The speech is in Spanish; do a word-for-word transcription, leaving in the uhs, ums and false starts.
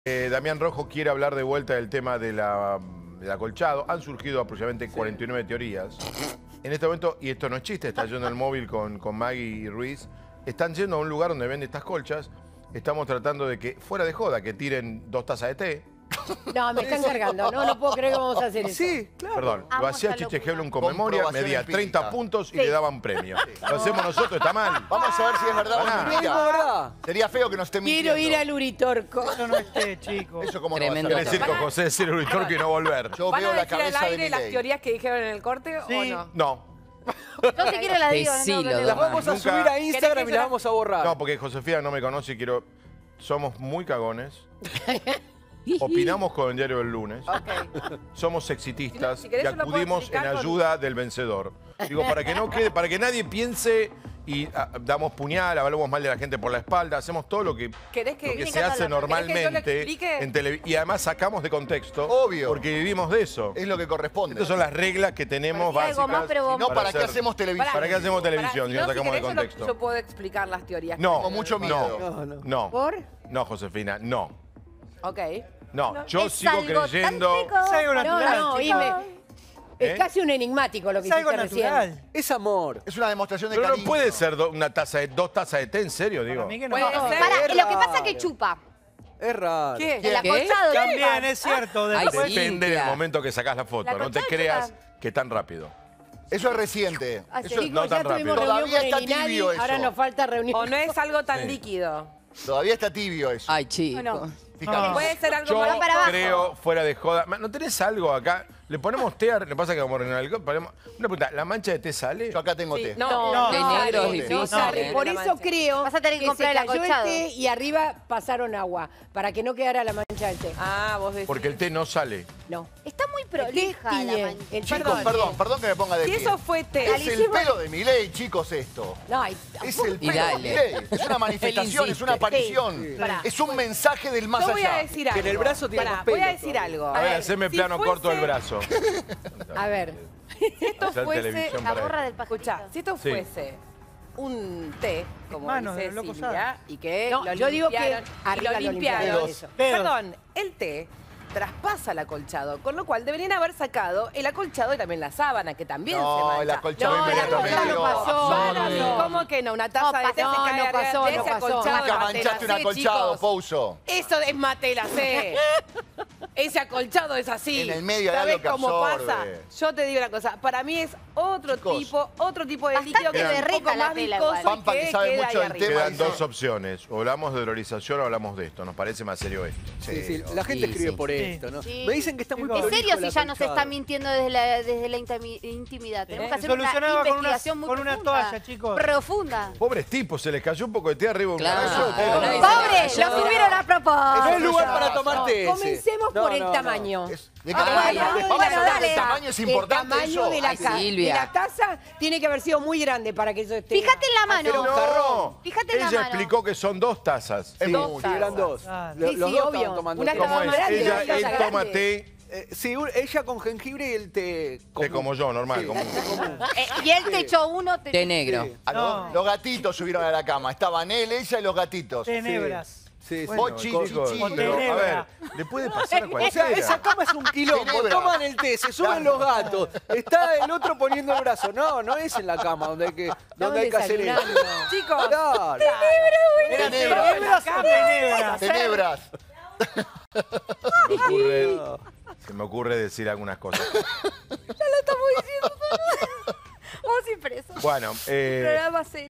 Eh, Damián Rojo quiere hablar de vuelta del tema de la, del acolchado. Han surgido aproximadamente cuarenta y nueve teorías. En este momento, y esto no es chiste, está yendo el móvil con, con Maggie y Ruiz, están yendo a un lugar donde venden estas colchas. Estamos tratando de que, fuera de joda, que tiren dos tazas de té. No, me están cargando. No, no puedo creer que vamos a hacer eso. Sí, claro. Perdón, lo hacía Chiche Heblum con memoria, medía empírica. treinta puntos y le daban premio. Lo hacemos nosotros, está mal. Vamos a ver si es verdad o Pará. mentira. No, verdad. Sería feo que nos esté mintiendo. Quiero ir al Uritorco. Eso no esté, chicos. Eso como Tremendo. no va a Quiere ser. decir con José decir el Uritorco y no volver. Yo ¿Van veo a la decir al cabeza de aire las Milei. teorías que dijeron en el corte Sí. o no? No, Yo si quiero la digo. Decilo, no, no, no. Las vamos a Nunca- subir a Instagram ¿Querés que y las se la- vamos a borrar. no, porque Josefina no me conoce y quiero... Somos muy cagones. Opinamos con el diario del lunes. Ok. Somos exitistas Si no- si querés y yo lo puedo acudimos en explicar con- ayuda del vencedor. Digo, para que no quede, para que nadie piense y ah, damos puñal, hablamos mal de la gente por la espalda, hacemos todo lo que, ¿Querés que- lo que ¿querés se que hace yo lo- querés que yo lo normalmente explique? en tele- y además sacamos de contexto. Obvio. Porque vivimos de eso. Es lo que corresponde. Estas son las reglas que tenemos Parecía algo básicas. más, pero vos- No, ¿para qué hacer- hacemos televisión? ¿Para qué hacemos televisión si Pará, no si sacamos de querés yo lo- contexto? Yo puedo explicar las teorías. que No, Tengo mucho no, miedo. no, No, no, ¿Por? no, Josefina, no. Ok. No, yo Es sigo algo tan creyendo... rico. Es algo No, natural, no, chicos. Ime. ¿Eh? Es casi un enigmático lo que Es algo hiciste recién. natural. Es amor. Es una demostración de Pero cariño. no puede ser do- una taza de, dos tazas de té, en serio, digo. Para mí que no. Puede No. ser. Pará, Es lo que pasa es raro. que chupa. Es raro. ¿Qué? El ¿Qué? acolchado También chupa. es cierto. Ay, Después, sí. Depende del claro. momento que sacás la foto. La No te concha creas chupa. que tan rápido. Eso es reciente. Ay, Eso sí. es- no Chicos, tan ya tuvimos rápido. reunión Todavía con está el INADI, tibio eso. ahora nos falta reunión. O no es algo tan Sí. líquido. Todavía está tibio eso. Ay, chico. Bueno. Fíjate. No. Puede ser algo Yo más para abajo. creo, fuera de joda... Ma, ¿No tenés algo acá? Le ponemos té, a- le pasa que como en el alcohol, ponemos... Una pregunta, ¿la mancha de té sale? Yo acá tengo Sí, té. no, No, no, de no, negro es no, difícil, no sale ¿eh? Por la eso mancha. creo Vas a tener que que comprar se el cayó el acolchado. té y arriba pasaron agua, para que no quedara la mancha del té. Ah, vos decís. Porque el té no sale. No. Está muy El té prolija la tiñe. mancha. El Chicos, Perdón. perdón, perdón que me ponga de Si pie. eso fue té. Es el pelo de Milei, chicos, esto. No, hay- Es el Y pelo de dale. Milei. Es una manifestación, Él es una insiste. aparición. Sí. Pará. Es un mensaje del más Yo voy a allá. decir algo. en el brazo tiene Pará, más voy a pelo decir todavía. algo. A ver, haceme si plano corto del fuese- brazo. A ver, Si esto Hacer fuese... televisión La para borra él. del Escuchá, pajarito. si esto Sí. fuese un té, como Manos dice de loco Silvia, Sara. y que No, lo yo digo que limpiaron, y arriba lo lo limpiaron. limpiaron, eso. Perdón, el té traspasa el acolchado, con lo cual deberían haber sacado el acolchado y también la sábana, que también No, se mancha. el acolchado No, el inmediatamente. acolchado no pasó. Para No, mí, no. ¿cómo que no? Una taza No de té se pasó, cae no arriba pasó, de no ese pasó. acolchado. Nunca manchaste un Matelacé, acolchado, chicos. Pouso. Eso es matelacé. Ese acolchado es así. En el medio hay ¿Sabés algo que cómo absorbe. pasa? Yo te digo una cosa. Para mí es otro Chicos. tipo, otro tipo de Bastante líquido que es un berreta poco la más tela viscoso igual. Pampa, y que que sabe queda mucho ahí del arriba. tema. Quedan dice- dos opciones. O hablamos de dolorización o hablamos de esto. Nos parece más serio esto. Sí, sí, la gente Sí, escribe sí. por Sí. esto, ¿no? Sí. Me dicen que está muy Chicos. En prolijo serio, el si ya nos acolchado. está mintiendo desde la, desde la intimi- intimidad. Tenemos que Eh, hacer una solucionaba con una- investigación muy con una profunda. toalla, chicos. Profunda. Pobres tipos, se les cayó un poco de té arriba. de un Claro. caballo, ustedes Pobre, no- nadie ¡Pobre! se ¡Lo cayó. subieron a No propósito! es lugar ya para pasa. tomarte ese. Comencemos No, por el no, no. tamaño. Es- ¿De qué Ah, tamaño? bueno, Vamos a bueno, hablar dale. del tamaño, es importante El tamaño eso. de la, Ay, ca- Silvia. de la taza tiene que haber sido muy grande para que eso esté... Fíjate en la Era un mano. jarrón. Fíjate en la Ella mano. explicó que son dos tazas. Es Sí. mucho, eran dos. Claro. Lo- Sí, Los sí, dos obvio. estaban tomando Una té. ¿Cómo taza es? más grande, Ella, una taza él toma grande. té, Eh, sí, un- ella con jengibre y el té común. té como yo, normal. Sí, Común. té común. Eh, y él te echó uno. Te... Té negro. Sí. A No. los, los gatitos subieron a la cama. Estaban él, ella y los gatitos. Tenebras. Sí, sí. Bueno, Bochi, chicos, chichi. pero, a ver, Tenebra. le puede pasar a O sea, cualquiera. esa cama es un quilombo. Tenebra. Toman el té, se suben los gatos. Está el otro poniendo el brazo. No, no es en la cama donde hay que, donde hay que hacer eso. desayunando. Chicos, Claro. era Tenebra. Tenebras o tenebras. Tenebras. Se me ocurre, se me ocurre decir algunas cosas. Vamos impresos. Bueno, eh, Programa serio.